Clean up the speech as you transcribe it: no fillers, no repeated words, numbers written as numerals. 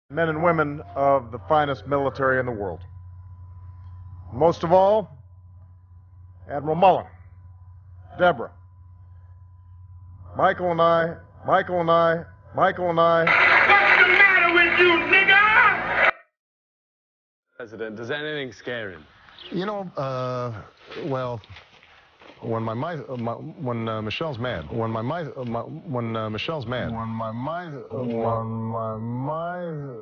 Men and women of the finest military in the world. Most of all, Admiral Mullen, Deborah, Michael and I. What's the matter with you, nigga? President, does anything scare him? You know, well, when Michelle's mad, when Michelle's mad, when my mind,